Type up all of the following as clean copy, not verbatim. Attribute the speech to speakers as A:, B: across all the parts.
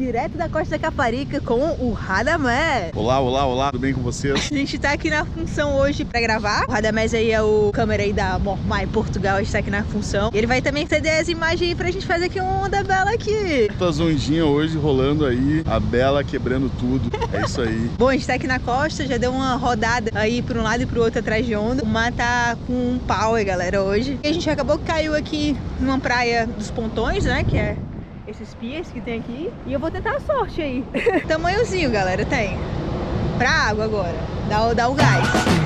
A: direto da Costa da Caparica com o Radamés.
B: Olá, olá, olá, tudo bem com vocês?
A: A gente tá aqui na função hoje pra gravar. O Radamés aí é o câmera aí da Mormai Portugal, a gente tá aqui na função. E ele vai também ceder as imagens aí pra gente fazer aqui uma onda bela aqui.
B: Muitas ondinhas hoje rolando aí, a Bela quebrando tudo, é isso aí.
A: Bom, a gente tá aqui na costa, já deu uma rodada aí pra um lado e pro outro atrás de onda. O mar tá com um power, galera, hoje. E a gente acabou que caiu aqui numa praia dos Pontões, né, que é esses piers que tem aqui. E eu vou tentar a sorte aí. Tamanhozinho, galera, tem. Pra água agora. Dá o gás.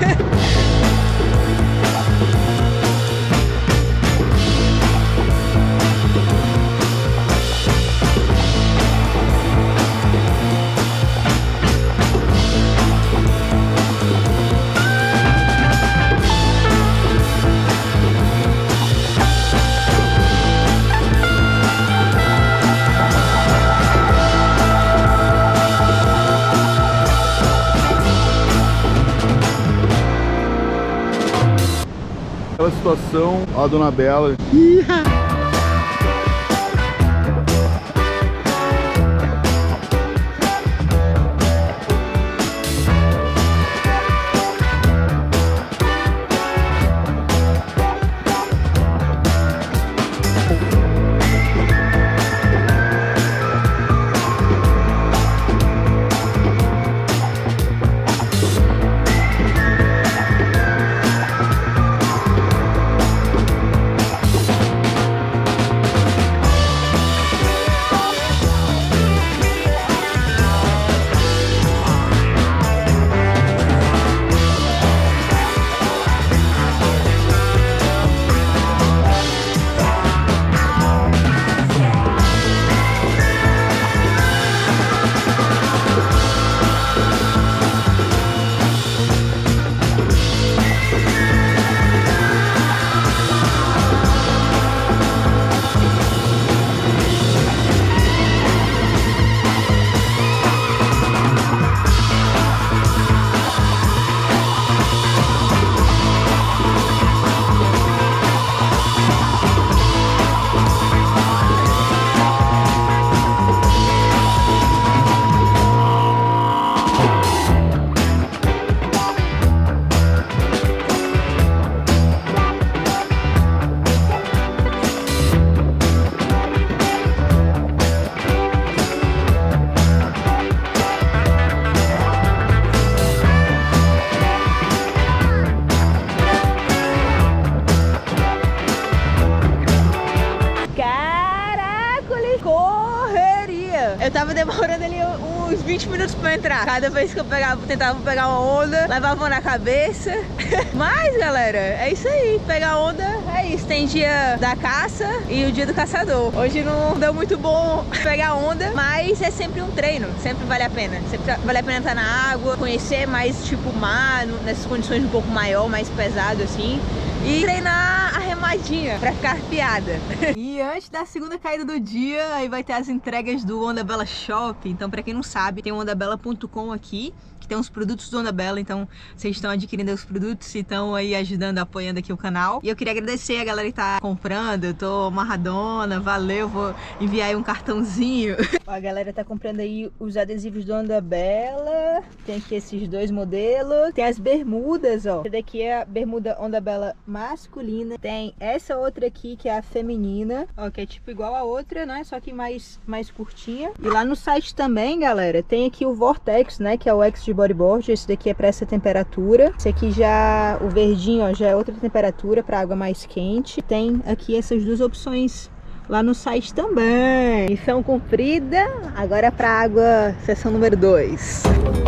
B: Aquela situação, ó, a Dona Bela. Eu tava demorando ali uns 20 minutos pra entrar. Cada vez que eu tentava pegar uma onda, levava uma na cabeça. Mas, galera, é isso aí. Pegar onda é isso. Tem dia da caça e o dia do caçador. Hoje não deu muito bom pegar onda, mas é sempre um treino. Sempre vale a pena. Sempre vale a pena estar na água, conhecer mais, tipo, o mar, nessas condições um pouco maior, mais pesado, assim. E treinar a remadinha pra ficar arfiada. E antes da segunda caída do dia, aí vai ter as entregas do Onda Bela Shop. Então, pra quem não sabe, tem o ondabela.com aqui, que tem uns produtos do Onda Bela. Então, vocês estão adquirindo os produtos e estão aí ajudando, apoiando aqui o canal. E eu queria agradecer a galera que tá comprando. Eu tô amarradona, valeu, vou enviar aí um cartãozinho. A galera tá comprando aí os adesivos do Onda Bela. Tem aqui esses dois modelos. Tem as bermudas, ó. Essa daqui é a bermuda Onda Bela masculina. Tem essa outra aqui que é a feminina, ó, que é tipo igual a outra, né, só que mais curtinha. E lá no site também, galera, tem aqui o Vortex, né, que é o X de bodyboard. Esse daqui é para essa temperatura. Esse aqui já, o verdinho, ó, já é outra temperatura, para água mais quente. Tem aqui essas duas opções lá no site também. Missão cumprida, agora para água, seção número 2.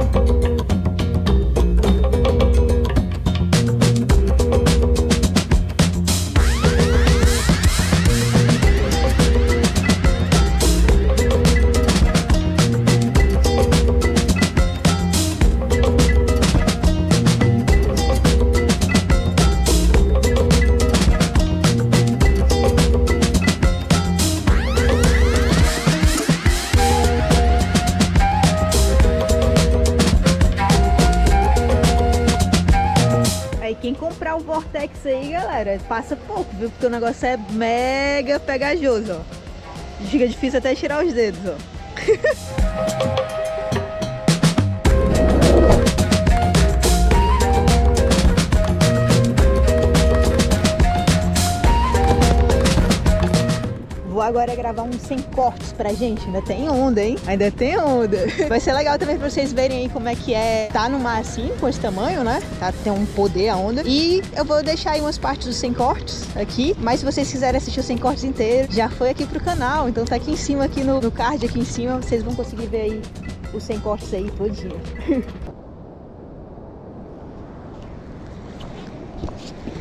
B: Quem comprar o Vortex aí, galera, passa pouco, viu? Porque o negócio é mega pegajoso, ó. Fica difícil até tirar os dedos, ó.
A: Vou agora gravar uns 100 cortes pra gente. Ainda tem onda, hein? Ainda tem onda. Vai ser legal também pra vocês verem aí como é que é tá no mar assim, com esse tamanho, né? Tá, tem um poder a onda. E eu vou deixar aí umas partes dos 100 cortes aqui. Mas se vocês quiserem assistir os 100 cortes inteiros, já foi aqui pro canal. Então tá aqui em cima, aqui no card, aqui em cima. Vocês vão conseguir ver aí os 100 cortes aí todinho.